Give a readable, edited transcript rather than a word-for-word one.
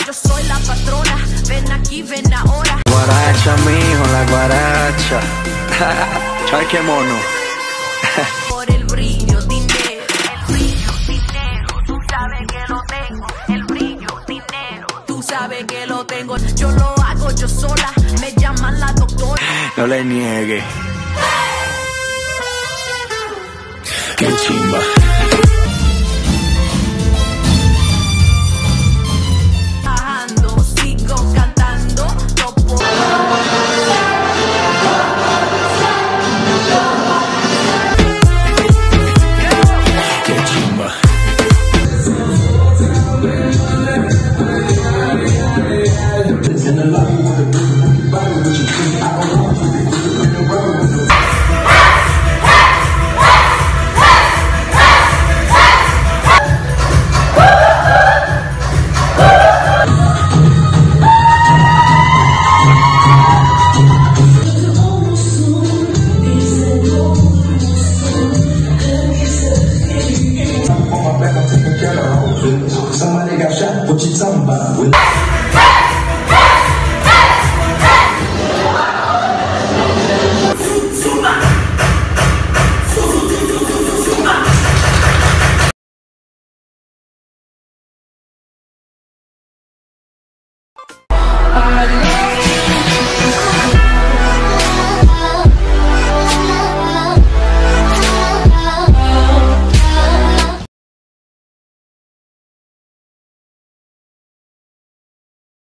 yo soy la patrona. Ven aquí, ven ahora. Guaracha, mijo, la guaracha. Ay, qué mono. Por el brillo, dinero. El brillo, dinero. Tú sabes que lo tengo. El brillo, dinero. Tú sabes que lo tengo. Yo lo hago yo sola. Me llaman la doctora. No le niegue. Qué chimba.